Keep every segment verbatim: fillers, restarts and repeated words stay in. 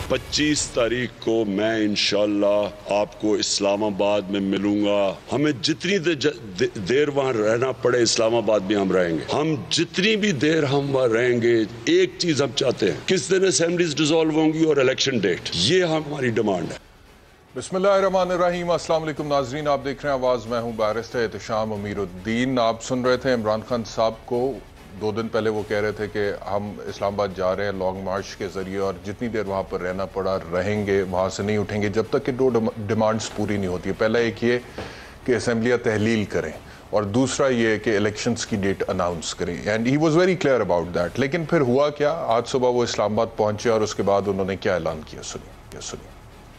पच्चीस तारीख को मैं इंशाअल्लाह आपको इस्लामाबाद में मिलूंगा। हमें जितनी दे, देर वहाँ रहना पड़े इस्लामाबाद में हम रहेंगे। हम जितनी भी देर हम वहाँ रहेंगे, एक चीज हम चाहते हैं, किस दिन असेंबलीज डिसॉल्व होंगी और इलेक्शन डेट, ये हमारी डिमांड है। बिस्मिल्लाहिर्रहमानिर्रहीम। अस्सलाम वालेकुम नाजरीन, आप देख रहे हैं आवाज़, मैं हूँ बैरिस्टर एहतशाम अमीरुद्दीन। आप सुन रहे थे इमरान खान साहब को। दो दिन पहले वो कह रहे थे कि हम इस्लामाबाद जा रहे हैं लॉन्ग मार्च के ज़रिए और जितनी देर वहाँ पर रहना पड़ा रहेंगे, वहाँ से नहीं उठेंगे जब तक कि दो डिमांड्स पूरी नहीं होती है। पहला एक ये कि असेंबलियाँ तहलील करें और दूसरा ये कि इलेक्शंस की डेट अनाउंस करें। And he was very clear about that. लेकिन फिर हुआ क्या, आज सुबह वो इस्लामाबाद पहुँचे और उसके बाद उन्होंने क्या ऐलान किया, सुनिए सुनिए।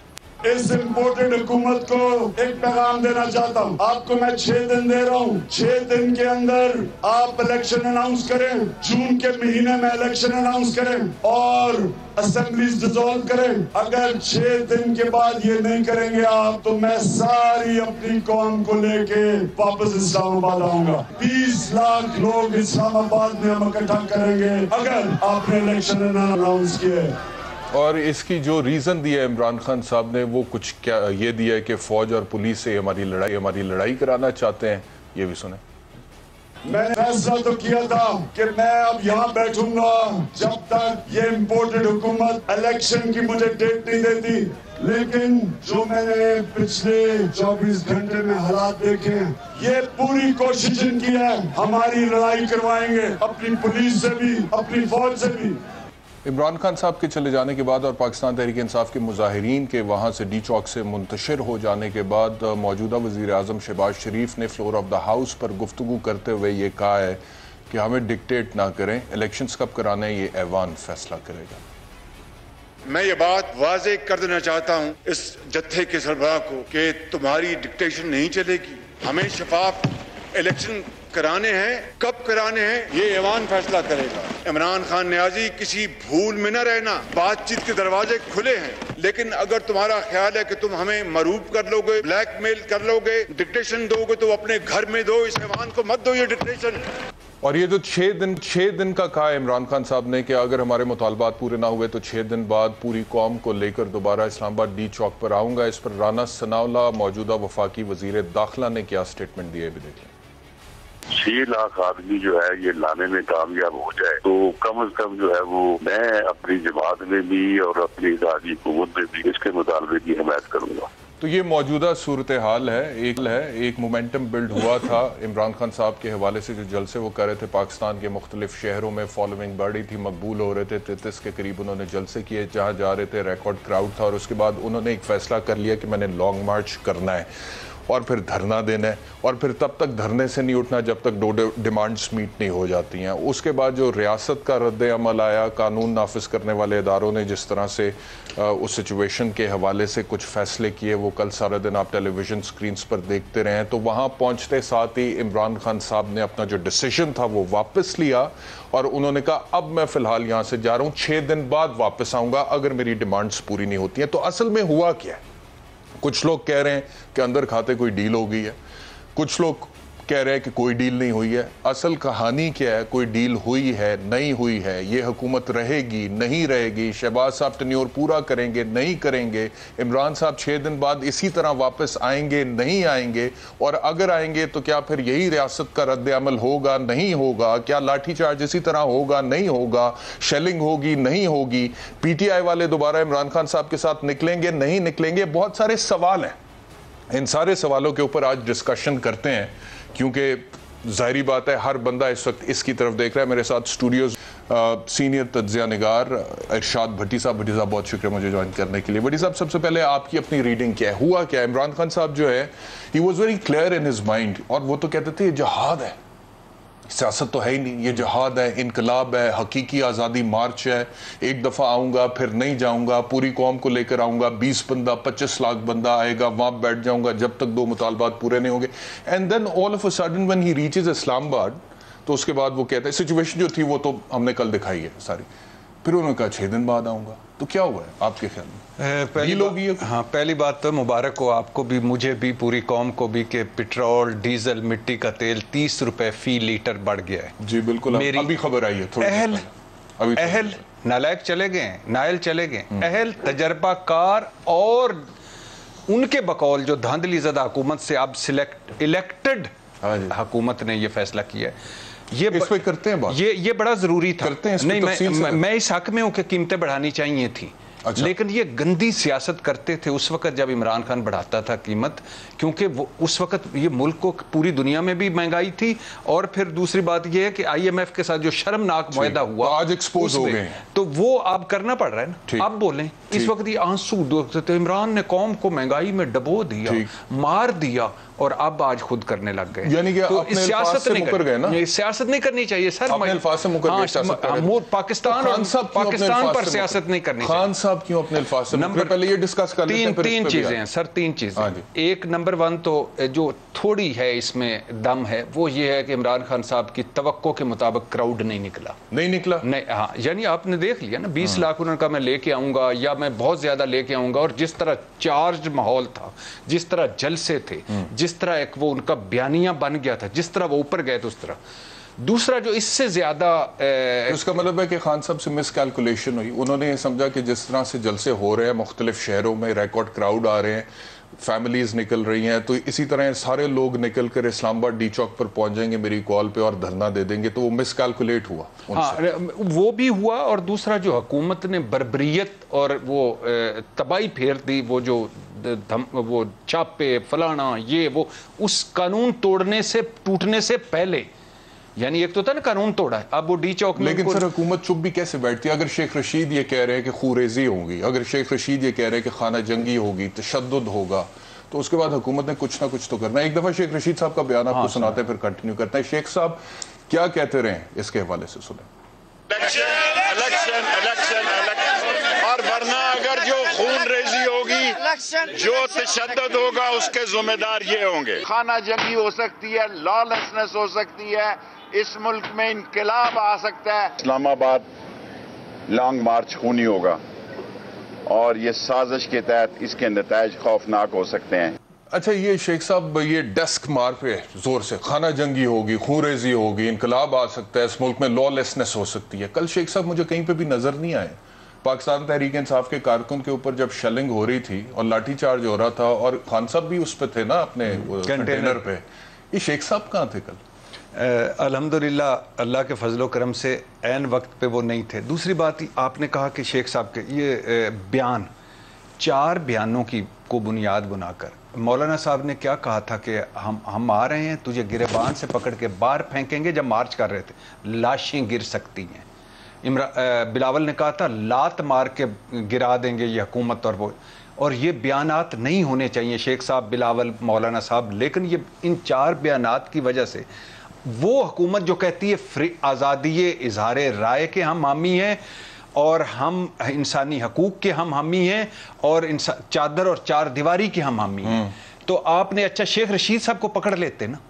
इस इम्पोर्टेड हुकूमत को एक पैगाम देना चाहता हूँ। आपको मैं छह दिन दे रहा हूँ, छह दिन के अंदर आप इलेक्शन अनाउंस करें, जून के महीने में इलेक्शन अनाउंस करें और असेंबलीज डिसॉल्व करें। अगर छह दिन के बाद ये नहीं करेंगे आप, तो मैं सारी अपनी कौम को लेके वापस इस्लामाबाद आऊंगा। बीस लाख लोग इस्लामाबाद में हम इकट्ठा करेंगे अगर आपने इलेक्शन अनाउंस किए। और इसकी जो रीज़न दिया इमरान खान साहब ने, वो कुछ क्या ये दिया है कि फ़ौज और पुलिस से हमारी लड़ाई हमारी लड़ाई कराना चाहते हैं। ये भी सुने। मैंने फैसला तो किया था कि मैं अब यहाँ बैठूंगा जब तक ये इम्पोर्टेड हुकूमत इलेक्शन की मुझे डेट नहीं देती। लेकिन जो मैंने पिछले चौबीस घंटे में हालात देखे हैं, ये पूरी कोशिश की है, हमारी लड़ाई करवाएंगे अपनी पुलिस से भी, अपनी फौज से भी। इमरान खान साहब के चले जाने के बाद और पाकिस्तान तहरीक इंसाफ के मुजाहिरीन के वहाँ से डी चौक से मुंतशिर हो जाने के बाद मौजूदा वज़ीर आज़म शहबाज शरीफ ने फ्लोर ऑफ द हाउस पर गुफ्तगू करते हुए ये कहा है कि हमें डिक्टेट ना करें, इलेक्शंस कब कराना है ये ऐवान फैसला करेगा। मैं ये बात वाज़ेह कर देना चाहता हूँ इस जत्थे के सरबराह को कि तुम्हारी डिक्टेशन नहीं चलेगी। हमें शफाफ इलेक्शन कराने हैं, कब कराने हैं ये ऐवान फैसला करेगा। इमरान खान न्याजी, किसी भूल में न रहना, बातचीत के दरवाजे खुले हैं। लेकिन अगर तुम्हारा ख्याल है कि तुम हमें मरूब कर लोगे, ब्लैकमेल कर लोगे, डिक्टेशन दोगे, तो अपने घर में दो, इस ऐवान को मत दो ये डिक्टेशन। और ये जो छः दिन छः दिन का कहा इमरान खान साहब ने कि अगर हमारे मुतालबात पूरे ना हुए तो छः दिन बाद पूरी कौम को लेकर दोबारा इस्लामाबाद डी चौक पर आऊँगा। इस पर राना सनाउल्लाह मौजूदा वफाकी वज़ीर दाखिला ने क्या स्टेटमेंट दिए भी देखें। छह लाख आदमी जो है ये लाने में कामयाब हो जाए तो कम अज कम जो है वो मैं अपनी जमात में भी और अपनी इदारी हुकूमत में भी इसके मुतालबे की हिमायत करूंगा। तो ये मौजूदा सूरत हाल है। एक है एक मोमेंटम बिल्ड हुआ था इमरान खान साहब के हवाले से, जो जलसे वो कर रहे थे पाकिस्तान के मुख्तलिफ शहरों में, फॉलोइंग बढ़ी थी, मकबूल हो रहे थे। तैंतीस के करीब उन्होंने जलसे किए, जहाँ जा रहे थे रिकॉर्ड क्राउड था। और उसके बाद उन्होंने एक फैसला कर लिया कि मैंने लॉन्ग मार्च करना है और फिर धरना देना है और फिर तब तक धरने से नहीं उठना जब तक दो डिमांड्स मीट नहीं हो जाती हैं। उसके बाद जो रियासत का रद्द अमल आया, कानून नाफिज करने वाले इदारों ने जिस तरह से उस सिचुएशन के हवाले से कुछ फैसले किए, वो कल सारा दिन आप टेलीविज़न स्क्रीन्स पर देखते रहे। तो वहाँ पहुँचते साथ ही इमरान खान साहब ने अपना जो डिसीजन था वो वापस लिया और उन्होंने कहा अब मैं फ़िलहाल यहाँ से जा रहा हूँ, छः दिन बाद वापस आऊँगा अगर मेरी डिमांड्स पूरी नहीं होती हैं। तो असल में हुआ क्या है? कुछ लोग कह रहे हैं कि अंदर खाते कोई डील हो गई है, कुछ लोग कह रहे हैं कि कोई डील नहीं हुई है। असल कहानी क्या है? कोई डील हुई है, नहीं हुई है, ये हुकूमत रहेगी, नहीं रहेगी, शहबाज साहब टेन्योर पूरा करेंगे, नहीं करेंगे, इमरान साहब छः दिन बाद इसी तरह वापस आएंगे, नहीं आएंगे, और अगर आएंगे तो क्या फिर यही रियासत का रद्द अमल होगा, नहीं होगा, क्या लाठी चार्ज इसी तरह होगा, नहीं होगा, शेलिंग होगी, नहीं होगी, पी टी आई वाले दोबारा इमरान खान साहब के साथ निकलेंगे, नहीं निकलेंगे। बहुत सारे सवाल हैं। इन सारे सवालों के ऊपर आज डिस्कशन करते हैं क्योंकि ज़ाहिरी बात है हर बंदा इस वक्त इसकी तरफ देख रहा है। मेरे साथ स्टूडियोज सीनियर तज्ज़िया निगार इरशाद भट्टी साहब। भट्टी साहब बहुत शुक्रिया मुझे ज्वाइन करने के लिए। भट्टी साहब, सबसे पहले आपकी अपनी रीडिंग क्या है, हुआ क्या? इमरान खान साहब जो है he was very clear in his mind और वो तो कहते थे ये जहाद है, सियासत तो है ही नहीं, ये जहाद है, इनकलाब है, हकीकी आज़ादी मार्च है, एक दफ़ा आऊँगा फिर नहीं जाऊँगा, पूरी कौम को लेकर आऊँगा, बीस बंदा पच्चीस लाख बंदा आएगा, वहाँ बैठ जाऊँगा जब तक दो मुतालबात पूरे नहीं होंगे। And then all of a sudden when he reaches Islamabad, तो उसके बाद वो कहते हैं सिचुएशन जो थी वो तो हमने कल दिखाई है सारी, फिर उन्होंने कहा छः दिन बाद आऊँगा। तो क्या हुआ है आपके ख्याल में? पहली लोग ये हाँ पहली बात तो मुबारक हो आपको भी, मुझे भी, पूरी कौम को भी कि पेट्रोल, डीजल, मिट्टी का तेल तीस रुपए फी लीटर बढ़ गया है। जी बिल्कुल, मेरी अभी खबर आई है थोड़ी अहल اہل نالائق چلے گئے ہیں, نائل چلے گئے, اہل تجربہ کار اور ان کے بقول جو دھاندلی زدہ حکومت سے اب سلیکٹ الیکٹڈ حکومت نے یہ فیصلہ کیا ہے. یہ اس پہ کرتے ہیں بات, یہ یہ بڑا ضروری تھا. نہیں, میں اس حق میں ہوں کہ قیمتیں بڑھانی چاہیے تھیں, لیکن یہ گندی سیاست کرتے تھے اس وقت جب عمران خان بڑھاتا تھا قیمت, کیونکہ وہ اس وقت یہ ملک کو پوری دنیا میں بھی مہنگائی تھی, اور پھر دوسری بات یہ ہے کہ آئی ایم ایف کے ساتھ جو شرمناک معاہدہ ہوا آج ایکسپوز ہو گئے, تو وہ اب کرنا پڑ رہا ہے نا. اب بولیں, اس وقت یہ آنسو دوڑتے, عمران نے قوم کو مہنگائی میں ڈبو دیا, مار دیا, اور اب آج خود کرنے لگ گئے. یعنی کہ تو اپنے الفاظ سے مکر گئے نا, سیاست نہیں کرنی چاہیے سر, اپنے الفاظ سے مکر گئے. پاکستان پاکستان پر سیاست نہیں کرنی چاہیے. خان صاحب کیوں اپنے الفاظ سے مکر, پہلے یہ ڈسکس کر لیتے ہیں. تین چیزیں ہیں سر, تین چیزیں. ایک نمبر ون تو جو تھوڑی ہے اس میں دم ہے وہ یہ ہے کہ عمران خان صاحب کی توقع کے مطابق کراؤڈ نہیں نکلا. نہیں نکلا نہیں, ہاں, یعنی آپ نے دیکھ لیا نا, بیس لاکھ انہوں نے کہا میں لے کے آؤں گا یا میں بہت زیادہ لے کے آؤں گا, اور جس طرح چارج ماحول تھا, جس طرح جلسے تھے, جس طرح ایک وہ ان کا بیانیہ بن گیا تھا, جس طرح وہ اوپر گئے تھے اس طرح. دوسرا جو اس سے زیادہ اس کا مطلب ہے کہ خان صاحب سے مس کیلکولیشن ہوئی. انہوں نے یہ سمجھا کہ جس طرح سے جلسے ہو رہے ہیں مختلف شہروں میں, ریکارڈ کراؤڈ آ رہے ہیں, فیملیز نکل رہی ہیں, تو اسی طرح سارے لوگ نکل کر اسلام آباد ڈی چوک پر پہنچ جائیں گے میری کال پہ اور دھرنا دے دیں گے, تو وہ مس کیلکولیٹ ہوا. ہاں وہ بھی ہوا, اور دوسرا جو حکومت نے بربریت اور وہ تباہی پھیر دی, وہ جو وہ چھاپے فلانا یہ وہ, اس قانون توڑنے سے ٹوٹنے سے پہلے, یعنی ایک تو تھا نا قانون توڑا ہے, اب وہ ڈی چوک میں. لیکن سر حکومت چپ بھی کیسے بیٹھتی ہے؟ اگر شیخ رشید یہ کہہ رہے ہیں کہ خوریزی ہوگی, اگر شیخ رشید یہ کہہ رہے ہیں کہ خانہ جنگی ہوگی, تشدد ہوگا, تو اس کے بعد حکومت نے کچھ نہ کچھ تو کرنا ہے. ایک دفعہ شیخ رشید صاحب کا بیان آپ کو سناتے ہیں, پھر کنٹینیو کرتے ہیں. شیخ صاحب کیا کہتے رہے اس کے حوالے سے سنیں. الیکشن الیکشن الیکشن, اور ورنہ اگر جو خون ریزی ہوگی, جو تشدد ہوگا, اس کے ذمہ دار یہ ہوں گے. خانہ جنگی ہو سکتی ہے, لا لیسنس ہو سکتی ہے, اس ملک میں انقلاب آ سکتا ہے. اسلام آباد لانگ مارچ خونی ہوگا, اور یہ سازش کے تحت اس کے نتائج خوفناک ہو سکتے ہیں. اچھا یہ شیخ صاحب یہ ڈیسک مار پہ زور سے خانہ جنگی ہوگی, خون ریزی ہوگی, انقلاب آ سکتا ہے, اس ملک میں لا لیسنس ہو سکتی ہے. کل شیخ صاحب مجھے کہیں پہ بھی نظر نہیں آئے پاکستان تحریک انصاف کے کارکن کے اوپر جب شیلنگ ہو رہی تھی اور لاٹھی چارج ہو رہا تھا, اور خان صاحب بھی اس پہ تھے نا اپنے کنٹینر پہ. یہ شیخ صاحب کہاں تھے کل؟ الحمدللہ اللہ کے فضل و کرم سے عین وقت پہ وہ نہیں تھے. دوسری بات آپ نے کہا کہ شیخ صاحب کے یہ بیان, چار بیانوں کی کو بنیاد بنا کر مولانا صاحب نے کیا کہا تھا کہ ہم ہم آ رہے ہیں, تجھے گریبان سے پکڑ کے باہر پھینکیں گے. جب مارچ کر رہے تھے, لاشیں گر سکتی ہیں. بلاول نے کہا تھا لات مار کے گرا دیں گے یہ حکومت, اور وہ, اور یہ بیانات نہیں ہونے چاہیے شیخ صاحب, بلاول, مولانا صاحب. لیکن یہ ان چار بیانات کی وجہ سے وہ حکومت جو کہتی ہے فری آزادی اظہار رائے کے ہم حامی ہیں, اور ہم انسانی حقوق کے ہم حامی ہیں, اور چادر اور چار دیواری کے ہم حامی ہیں, تو آپ نے اچھا شیخ رشید صاحب کو پکڑ لیتے نا.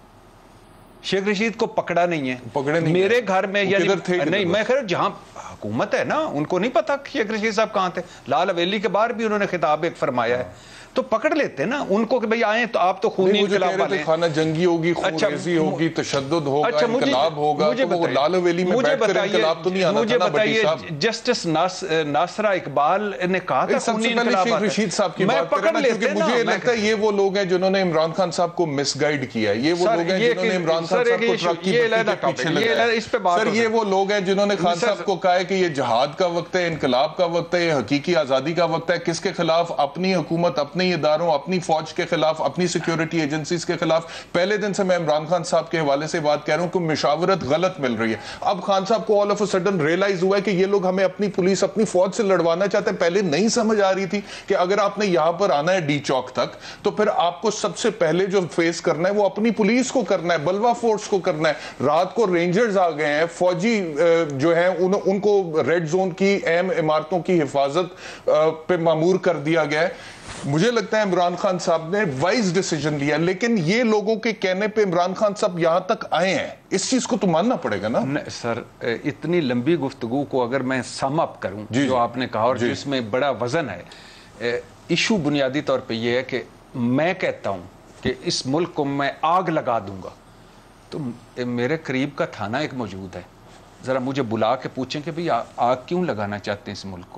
شیخ رشید کو پکڑا نہیں ہے, پکڑے نہیں میرے گھر میں, یعنی نہیں, میں خیر جہاں حکومت ہے نا ان کو نہیں پتا شیخ رشید صاحب کہاں تھے. لال حویلی کے باہر بھی انہوں نے خطاب ایک فرمایا ہے, تو پکڑ لیتے نا ان کو کہ بھئی آئیں تو آپ تو خونی انقلاب والے ہیں. خانہ جنگی ہوگی, خون ریزی ہوگی, تشدد ہوگا, انقلاب ہوگا, تو وہ لال حویلی میں بیٹھ کر انقلاب تو نہیں آنا تھا نا بٹی صاحب. مجھے بتائیے جسٹس ناصرہ اقبال نے کہا تھا خونی انقلاب. شیخ رشید صاحب کی بات کرنا, کیونکہ مجھے لگتا ہے یہ وہ لوگ ہیں جنہوں نے عمران خان صاحب کو مس گائیڈ کیا ہے, یہ وہ لوگ ہیں جنہوں نے عمران خان صاحب کو ٹرک کی بتی کے پیچھے لگایا. سر یہ وہ لوگ ہیں جنہوں نے خان صاحب کو کہا ہے کہ یہ جہاد کا وقت ہے, انقلاب کا وقت ہے, یہ حقیقی آزادی کا وقت ہے. کس کے خلاف؟ اپنی حکومت, اپنے اداروں, اپنی فوج کے خلاف, اپنی سیکیورٹی ایجنسیز کے خلاف. پہلے دن سے میں عمران خان صاحب کے حوالے سے بات کہہ رہا ہوں کہ مشاورت غلط مل رہی ہے. اب خان صاحب کو all of a sudden realize ہوا ہے کہ یہ لوگ ہمیں اپنی پولیس, اپنی فوج سے لڑوانا چاہتے ہیں. پہلے نہیں سمجھ آ رہی تھی کہ اگر آپ نے یہاں پر آنا ہے ڈی چوک تک, تو پھر آپ کو سب سے پہلے جو فیس کرنا ہے وہ اپنی پولیس کو کرنا ہے, بلوا فورس کو کرنا ہے. رات کو رینجرز آ گئے ہیں, فوجی جو ہیں ان کو ریڈ زون کی اہم عمارتوں کی حفاظت پہ مامور کر دیا گیا ہے. مجھے لگتا ہے عمران خان صاحب نے وائز ڈیسیجن لیا, لیکن یہ لوگوں کے کہنے پہ عمران خان صاحب یہاں تک آئے ہیں, اس چیز کو تو ماننا پڑے گا نا. سر اتنی لمبی گفتگو کو اگر میں سم اپ کروں جو آپ نے کہا, اور جس میں بڑا وزن ہے, ایشو بنیادی طور پہ یہ ہے کہ میں کہتا ہوں کہ اس ملک کو میں آگ لگا دوں گا, تو میرے قریب کا تھانہ ایک موجود ہے, ذرا مجھے بلا کے پوچھیں کہ بھئی آگ کیوں لگانا چاہتے ہیں اس ملک کو؟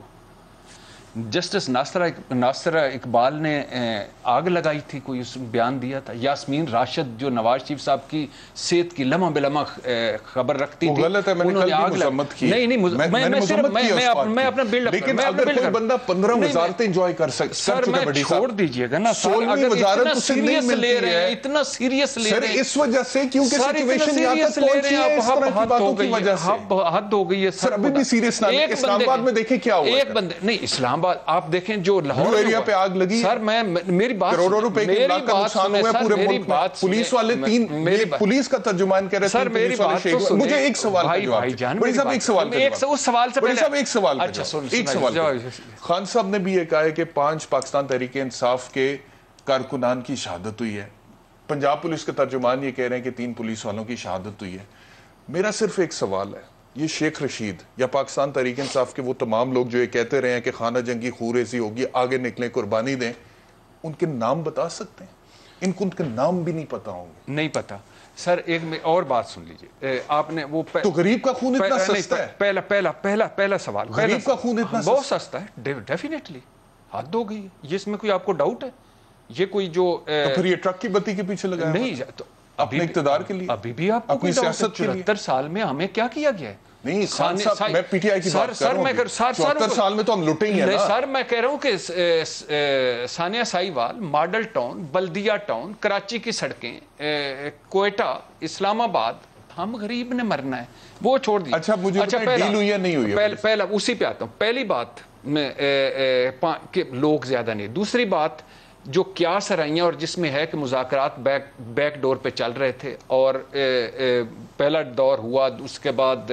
جسٹس ناصرہ ناصرہ اقبال نے آگ لگائی تھی، کوئی اس بیان دیا تھا؟ یاسمین راشد جو نواز شریف صاحب کی صحت کی لمحہ بلمح خبر رکھتی تھی، غلط ہے، میں نے کل بھی مذمت کی. نہیں نہیں میں صرف میں اپنا بلڈ اپ، لیکن اگر کوئی بندہ پندرہ وزارتیں انجوائے کر سکتا سر میں چھوڑ دیجئے گا نا سر، اگر اتنا سیریس لے رہے ہیں اتنا سیریس لے رہے ہیں اس وجہ سے کیونکہ سچویشن یہاں تک پہنچی ہے اس طرح کی باتوں کی وجہ سے. حد ہو گئی ہے سر، ابھی بھی سیریس نہ لیں. اسلام آباد میں دیکھیں کیا ہوا، ایک بندے نہیں اسلام آباد آپ دیکھیں جو لاہور ایریا پہ آگ لگی سر، میں میری بات کروڑوں روپے کی لاکھ کا نقصان ہوا ہے پورے ملک میں. پولیس والے تین پولیس کا ترجمان کہہ رہے تھے میری بات تو سنیں. مجھے ایک سوال کا جواب بڑی صاحب، ایک سوال اس سوال سے بڑی صاحب ایک سوال ایک سوال خان صاحب نے بھی یہ کہا ہے کہ پانچ پاکستان تحریک انصاف کے کارکنان کی شہادت ہوئی ہے. پنجاب پولیس کے ترجمان یہ کہہ رہے ہیں کہ تین پولیس والوں کی شہادت ہوئی ہے. میرا صرف ایک سوال ہے، یہ شیخ رشید یا پاکستان تحریک انصاف کے وہ تمام لوگ جو یہ کہتے رہے ہیں کہ خانہ جنگی خوریزی ہوگی، آگے نکلیں، قربانی دیں، ان کے نام بتا سکتے ہیں؟ ان کو ان کے نام بھی نہیں پتا ہوں گے. نہیں پتا سر. ایک اور بات سن لیجئے، آپ نے وہ تو غریب کا خون اتنا سستا ہے؟ پہلا پہلا پہلا پہلا سوال، غریب کا خون اتنا بہت سستا ہے، ڈیفینیٹلی حد ہو گئی. یہ اس میں کوئی آپ کو ڈاؤٹ ہے؟ یہ کوئی جو پھر یہ ٹرک کی بتی کے پیچھے لگا نہیں تو اپنے اقتدار کے لیے، ابھی بھی آپ کو سیاست کے لیے چوہتر سال میں ہمیں کیا کیا گیا ہے؟ نہیں خان صاحب، میں پی ٹی آئی کی بات کر رہا ہوں، چوہتر سال میں تو ہم لٹے ہی ہیں نا. سر میں کہہ رہا ہوں کہ ثانیہ Sahiwal, model town, Baldia town, Karachi کی سڑکیں، کوئٹہ، اسلام آباد، ہم غریب نے مرنا ہے، وہ چھوڑ دیجیے. اچھا مجھے ڈیل ہوئی ہے نہیں ہوئی ہے؟ پہلا اسی پہ آتا ہوں. پہلی بات میں کہ لوگ زیادہ نہیں. دوسری بات جو کیا سرائیاں اور جس میں ہے کہ مذاکرات بیک بیک ڈور پہ چل رہے تھے اور پہلا دور ہوا، اس کے بعد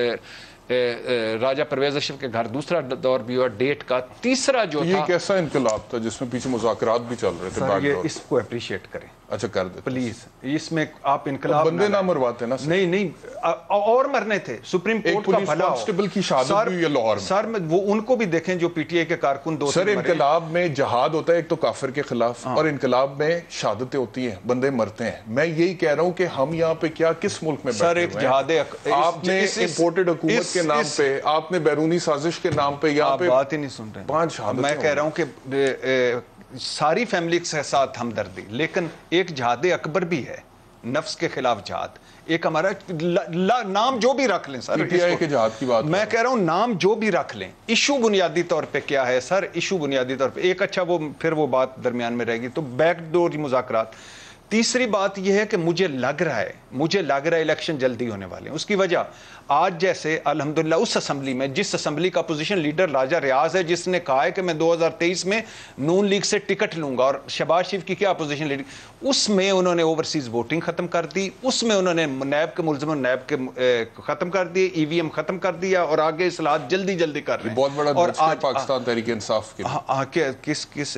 راجہ پرویز اشرف کے گھر دوسرا دور بھی ہوا ڈیٹ کا، تیسرا جو تھا یہ کیسا انقلاب تھا جس میں پیچھے مذاکرات بھی چل رہے تھے؟ یہ اس کو اپریشیٹ کریں. اچھا کر دیں پلیز. اس میں آپ انقلاب بندے نہ مرواتے نا. نہیں نہیں اور مرنے تھے. سپریم کورٹ کا بھلا کانسٹیبل کی شہادت ہوئی ہے لاہور میں. سر وہ ان کو بھی دیکھیں جو پی ٹی آئی کے کارکن دو. سر انقلاب میں جہاد ہوتا ہے ایک تو کافر کے خلاف، اور انقلاب میں شہادتیں ہوتی ہیں، بندے مرتے ہیں. میں یہی کہہ رہا ہوں کہ ہم یہاں پہ کیا کس ملک میں سر ایک جہاد آپ نے امپورٹڈ حکومت کے نام پہ، آپ نے بیرونی سازش کے نام پہ یہاں پہ بات ہی نہیں سن رہے. پانچ شہادتیں. میں کہہ رہا ہوں کہ ساری فیملی کے ساتھ ہمدردی، لیکن ایک جہاد اکبر بھی ہے، نفس کے خلاف جہاد. ایک ہمارا نام جو بھی رکھ لیں سر، کے جہاد کی بات میں کہہ رہا ہوں نام جو بھی رکھ لیں، ایشو بنیادی طور پہ کیا ہے سر؟ ایشو بنیادی طور پہ ایک اچھا وہ پھر وہ بات درمیان میں رہے گی تو بیک ڈور مذاکرات. تیسری بات یہ ہے کہ مجھے لگ رہا ہے مجھے لگ رہا ہے الیکشن جلدی ہونے والے ہیں. اس کی وجہ آج جیسے الحمدللہ اس اسمبلی میں، جس اسمبلی کا اپوزیشن لیڈر راجہ ریاض ہے، جس نے کہا ہے کہ میں دو ہزار تیئیس میں نون لیگ سے ٹکٹ لوں گا، اور شہباز شریف کی کیا اپوزیشن لیڈر، اس میں انہوں نے اوورسیز ووٹنگ ختم کر دی، اس میں انہوں نے نیب کے ملزموں نیب کے ختم کر دیے، ای وی ایم ختم کر دیا، اور آگے اصلاحات جلدی جلدی کر رہے ہیں. بہت بڑا دھچکا ہے پاکستان تحریک انصاف کے لیے. کس کس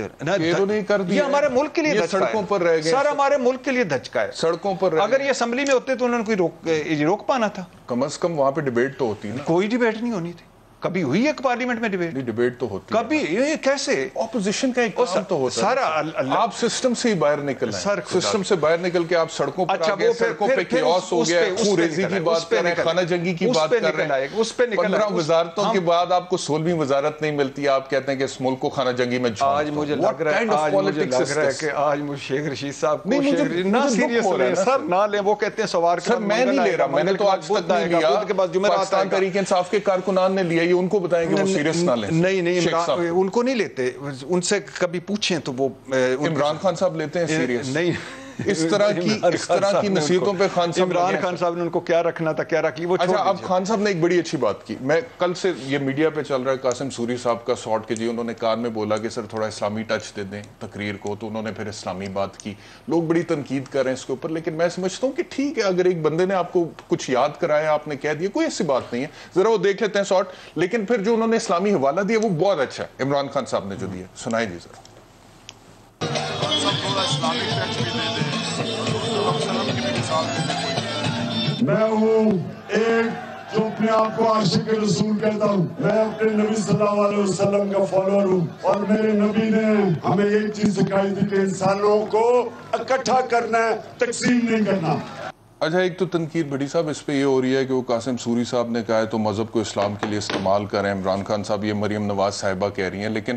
یہ ہمارے ملک کے لیے سڑکوں پر رہ گئے سر، ہمارے ملک کے لیے دھچکا ہے. سڑکوں پر اگر یہ اسمبلی میں ہوتے تو انہوں نے کوئی روک روک پانا تھا. کم از کم وہاں پہ ڈیبیٹ تو ہوتی ہے نا. کوئی ڈیبیٹ نہیں ہونی تھی. کبھی ہوئی ہے پارلیمنٹ میں ڈیبیٹ؟ نہیں ڈیبیٹ تو ہوتی ہے کبھی. یہ کیسے اپوزیشن کا ایک کام تو ہوتا ہے. آپ سسٹم سے ہی باہر نکل رہے ہیں، سسٹم سے باہر نکل کے آپ سڑکوں پر آ گئے، سڑکوں پہ کیوس ہو گیا، خون ریزی کی بات کر رہے ہیں، خانہ جنگی کی بات کر رہے ہیں. اس پہ نکل پندرہ وزارتوں کے بعد آپ کو سولہویں وزارت نہیں ملتی، آپ کہتے ہیں کہ اس ملک کو خانہ جنگی میں جھونک. آج مجھے لگ رہا ہے آج مجھے لگ رہا ہے کہ آج مجھے شیخ رشید صاحب کو نہ سیریس لیں سر، نہ لیں. وہ کہتے ہیں سوار سر میں نہیں لے رہا، میں نے تو آج تک نہیں لیا. پاکستان تحریک انصاف کے کارکنان نے لیا، یہ ان کو بتائیں گے سیریس نہ لیں. نہیں نہیں ان کو نہیں لیتے، ان سے کبھی پوچھیں تو وہ عمران خان صاحب لیتے ہیں سیریس. نہیں اس طرح کی اس طرح کی نصیحتوں پہ خان صاحب عمران خان صاحب نے ان کو کیا رکھنا تھا کیا رکھ لی وہ. اچھا اب خان صاحب نے ایک بڑی اچھی بات کی، میں کل سے یہ میڈیا پہ چل رہا ہے قاسم سوری صاحب کا شارٹ کے جی انہوں نے کان میں بولا کہ سر تھوڑا اسلامی ٹچ دے دیں تقریر کو، تو انہوں نے پھر اسلامی بات کی. لوگ بڑی تنقید کر رہے ہیں اس کے اوپر، لیکن میں سمجھتا ہوں کہ ٹھیک ہے اگر ایک بندے نے آپ کو کچھ یاد کرایا، آپ نے کہہ دیا، کوئی ایسی بات نہیں ہے، ذرا وہ دیکھ لیتے ہیں شارٹ. لیکن پھر جو انہوں نے اسلامی حوالہ دیا وہ بہت اچھا ہے عمران خان صاحب نے جو دیا، سنائیں جی ذرا. میں ہوں ایک جو اپنے آپ کو عاشق رسول کہتا ہوں. میں اپنے نبی صلی اللہ علیہ وسلم کا فالوور ہوں، اور میرے نبی نے ہمیں ایک چیز سکھائی تھی کہ انسانوں کو اکٹھا کرنا ہے، تقسیم نہیں کرنا. اچھا ایک تو تنقید بھٹی صاحب اس پہ یہ ہو رہی ہے کہ وہ قاسم سوری صاحب نے کہا ہے تو مذہب کو اسلام کے لیے استعمال کریں. عمران خان صاحب یہ مریم نواز صاحبہ کہہ رہی ہیں, لیکن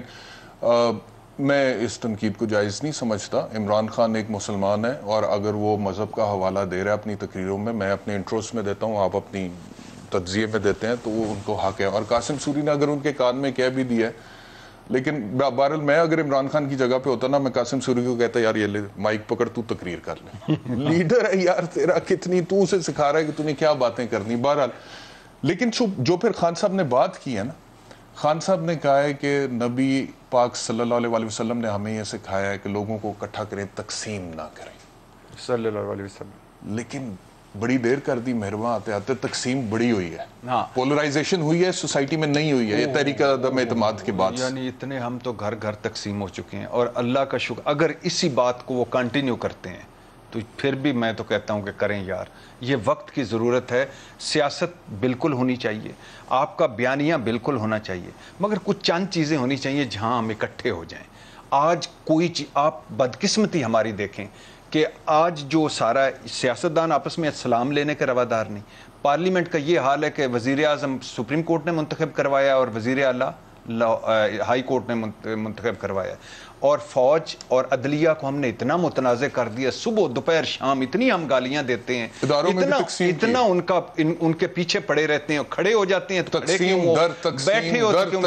میں اس تنقید کو جائز نہیں سمجھتا. عمران خان ایک مسلمان ہے اور اگر وہ مذہب کا حوالہ دے رہا ہے اپنی تقریروں میں, میں اپنے انٹروس میں دیتا ہوں, آپ اپنی تجزیے میں دیتے ہیں, تو وہ ان کو حق ہے. اور قاسم سوری نے اگر ان کے کان میں کہہ بھی دیا ہے, لیکن بہرحال میں اگر عمران خان کی جگہ پہ ہوتا نا, میں قاسم سوری کو کہتا یار یہ لے مائک پکڑ, تو تقریر کر لے, لیڈر ہے یار تیرا, کتنی تو اسے سکھا رہا ہے کہ تو نے کیا باتیں کرنی. بہرحال لیکن جو پھر خان صاحب نے بات کی ہے نا, خان صاحب نے کہا ہے کہ نبی پاک صلی اللہ علیہ وسلم نے ہمیں یہ سکھایا ہے کہ لوگوں کو اکٹھا کریں, تقسیم نہ کریں صلی اللہ علیہ وسلم. لیکن بڑی دیر کر دی مہرباں, آتے آتے تقسیم بڑی ہوئی ہے, پولرائزیشن ہوئی ہے سوسائٹی میں, نہیں ہوئی ہے یہ تحریک عدم اعتماد کے بعد. یعنی اتنے ہم تو گھر گھر تقسیم ہو چکے ہیں, اور اللہ کا شکر اگر اسی بات کو وہ کنٹینیو کرتے ہیں تو پھر بھی میں تو کہتا ہوں کہ کریں یار, یہ وقت کی ضرورت ہے. سیاست بالکل ہونی چاہیے, آپ کا بیانیہ بالکل ہونا چاہیے, مگر کچھ چند چیزیں ہونی چاہیے جہاں ہم اکٹھے ہو جائیں. آج کوئی چیز, آپ بدقسمتی ہماری دیکھیں کہ آج جو سارا سیاستدان آپس میں سلام لینے کے روادار نہیں. پارلیمنٹ کا یہ حال ہے کہ وزیر اعظم سپریم کورٹ نے منتخب کروایا اور وزیر اعلیٰ ہائی کورٹ نے منتخب کروایا, اور فوج اور عدلیہ کو ہم نے اتنا متنازع کر دیا, صبح دوپہر شام اتنی ہم گالیاں دیتے ہیں, اتنا اتنا ان کا ان کے پیچھے پڑے رہتے ہیں, کھڑے ہو جاتے ہیں تو بیٹھے ہو تو کیوں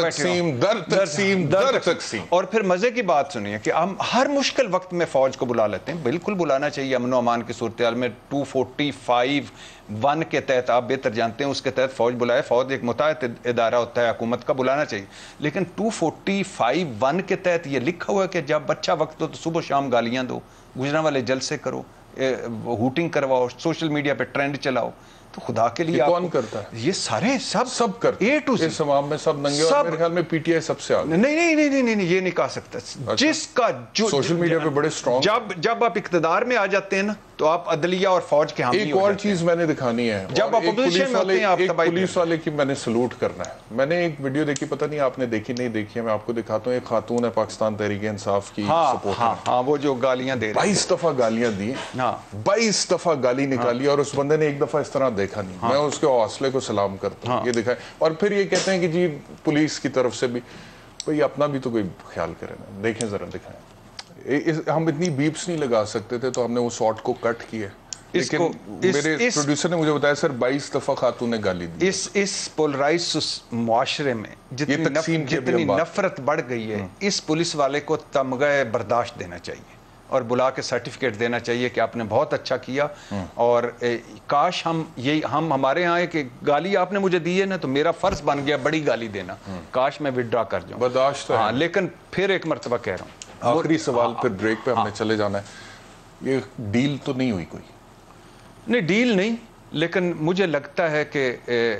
بیٹھے ہو. اور پھر مزے کی بات سنیے کہ ہم ہر مشکل وقت میں فوج کو بلا لیتے ہیں, بالکل بلانا چاہیے. امن و امان کی صورتحال میں ٹو فورٹی فائیو ون کے تحت, آپ بہتر جانتے ہیں, اس کے تحت فوج بلائے. فوج ایک متحد ادارہ ہوتا ہے حکومت کا, بلانا چاہیے. لیکن ٹو فورٹی فائیو ون کے تحت یہ لکھا ہوا ہے کہ جب اچھا وقت ہو تو صبح شام گالیاں دو, گجرا والے جلسے کرو, ہوٹنگ کرواؤ, سوشل میڈیا پہ ٹرینڈ چلاؤ. تو خدا کے لیے کون کرتا ہے یہ سارے سب سب کرتے ہیں, اے ٹو اس عوام میں سب ننگے, اور میرے خیال میں پی ٹی آئی سب سے آگے. نہیں نہیں نہیں نہیں یہ نہیں کہا سکتا. جس کا جو سوشل میڈیا پہ بڑے سٹرونگ, جب جب آپ اقتدار میں آ جاتے ہیں نا تو آپ عدلیہ اور فوج کے حامی. ایک اور چیز میں نے دکھانی ہے, جب آپ اپوزیشن میں ہوتے ہیں آپ تباہی. پولیس والے کی میں نے سلوٹ کرنا ہے. میں نے ایک ویڈیو دیکھی, پتہ نہیں آپ نے دیکھی نہیں دیکھی ہے, میں آپ کو دکھاتا ہوں. ایک خاتون ہے پاکستان تحریک انصاف کی سپورٹر, ہاں ہاں وہ جو گالیاں دے رہے, بائیس دفعہ گالیاں دی, بائیس دفعہ گالی نکالی, اور اس بندے نے ایک دفعہ اس طرح دیکھا نہیں. میں اس کے حوصلے کو سلام کرتا ہوں, یہ دکھائے. اور پھر یہ کہتے ہیں کہ جی پولیس کی طرف سے بھی, بھئی اپنا بھی تو کوئی خیال کرے نا. دیکھیں ذرا, دکھائیں. ہم اتنی بیپس نہیں لگا سکتے تھے تو ہم نے وہ شارٹ کو کٹ کیے, لیکن میرے پروڈیوسر نے مجھے بتایا سر بائیس دفعہ خاتون نے گالی دی. اس اس پولرائز معاشرے میں جتنی جتنی نفرت بڑھ گئی ہے, اس پولیس والے کو تمغہ برداشت دینا چاہیے اور بلا کے سرٹیفکیٹ دینا چاہیے کہ آپ نے بہت اچھا کیا. اور کاش ہم یہ ہم ہمارے ہاں ہے کہ گالی آپ نے مجھے دی ہے نا تو میرا فرض بن گیا بڑی گالی دینا, کاش میں وڈرا کر جاؤں. برداشت. ہاں, لیکن پھر ایک مرتبہ کہہ رہا ہوں, آخری سوال پھر بریک پہ ہم نے چلے جانا ہے. یہ ڈیل تو نہیں ہوئی کوئی؟ نہیں ڈیل نہیں, لیکن مجھے لگتا ہے کہ